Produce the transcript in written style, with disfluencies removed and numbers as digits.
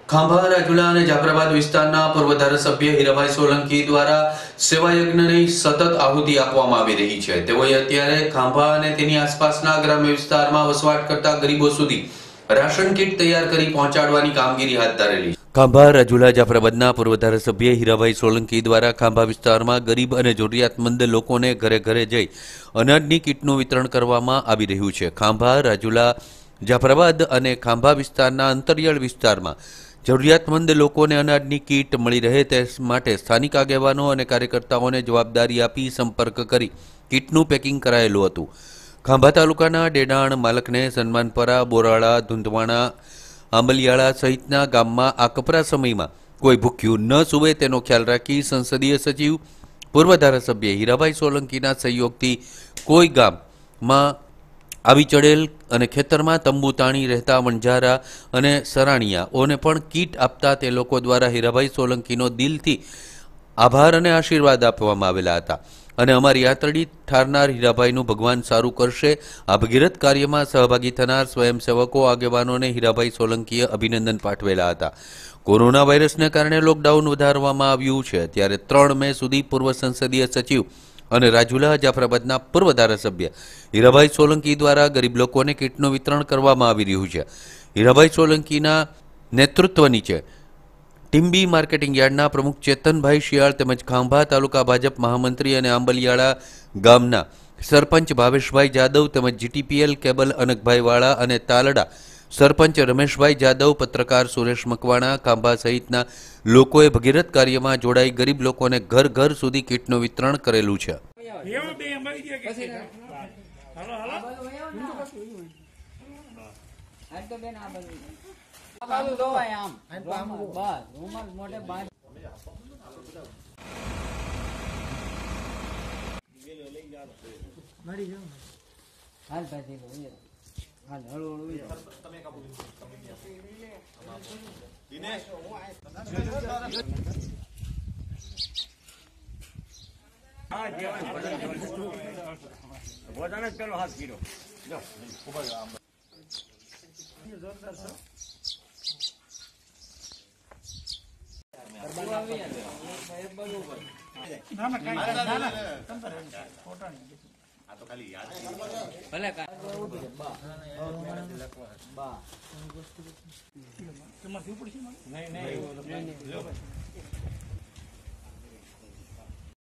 ખાંભા રાજુલા અને જાફરાબાદ વિસ્તારના પૂર્વ ધારાસભ્ય હીરાભાઈ સોલંકી દ્વારા સેવા યજ્ઞની સતત આહુતિ આપવામાં આવી રહી છે। તેઓએ અત્યારે ખાંભા અને તેની આસપાસના ગ્રામ્ય વિસ્તારમાં વસવાટ કરતા ગરીબો સુધી રાશન કીટ તૈયાર કરી પહોંચાડવાની કામગીરી હાથ ધરેલી છે। ખાંભા રાજુલા જાફરાબાદના પૂર્વ ધારાસભ્ય હીરાભાઈ સોલંકી દ્વારા ખાંભા વિસ્તારમાં ગરીબ અને જરૂરિયાતમંદ લોકોને ઘરે ઘરે જઈ અનાજની કીટનું વિતરણ કરવામાં આવી રહ્યું છે। ખાંભા રાજુલા જાફરાબાદ અને ખાંભા વિસ્તારના અંતરિયાળ વિસ્તારમાં જરૂરિયાતમંદ લોકોને અનાજની કીટ મળી રહે તે માટે સ્થાનિક આગેવાનો અને કાર્યકર્તાઓને જવાબદારી આપી સંપર્ક કરી કીટનું પેકિંગ કરાયેલું હતું। ખાંભા તાલુકાના ડેડાણ, માલકને, સન્માનપરા, બોરાળા, ધુંધવાણા, આંબલિયાળા સહિતના ગામમાં આ કપરા સમયમાં કોઈ ભૂખ્યું ન સૂવે તેનો ખ્યાલ રાખી સંસદીય સચિવ પૂર્વ ધારાસભ્ય હીરાભાઈ સોલંકીના સહયોગથી કોઈ ગામમાં આવી ચડેલ અને ખેતરમાં તંબુ તાણી રહેતા વણઝારા અને સરાણીયાઓને પણ કીટ આપતા તે લોકો દ્વારા હીરાભાઈ સોલંકીનો દિલથી આભાર અને આશીર્વાદ આપવામાં આવેલા હતા અને અમારી આંતરડી ઠારનાર હીરાભાઈનું ભગવાન સારું કરશે। આ ભગીરથ કાર્યમાં સહભાગી થનાર સ્વયંસેવકો આગેવાનોને હીરાભાઈ સોલંકીએ અભિનંદન પાઠવેલા હતા। કોરોના વાયરસને કારણે લોકડાઉન વધારવામાં આવ્યું છે ત્યારે 3 મે સુધી પૂર્વ સંસદીય સચિવ અને રાજુલા જાફરાબાદના પૂર્વ ધારાસભ્ય હીરાભાઈ સોલંકી દ્વારા ગરીબ લોકોને કીટનું વિતરણ કરવામાં આવી રહ્યું છે। હીરાભાઈ સોલંકીના નેતૃત્વ નીચે ટીમ્બી માર્કેટિંગ યાર્ડના પ્રમુખ ચેતનભાઈ શિયાળ તેમજ ખાંભા તાલુકા ભાજપ મહામંત્રી અને આંબલિયાળા ગામના સરપંચ ભાવેશભાઈ જાદવ તેમજ જીટીપીએલ કેબલ અનકભાઈ વાળા અને તાલડા સરપંચ રમેશભાઈ જાદવ, પત્રકાર સુરેશ મકવાણા, ખાંભા સહિતના લોકોએ ભગીરથ કાર્યમાં જોડાઈ ગરીબ લોકોને ઘર ઘર સુધી કીટનું વિતરણ કરેલું છે।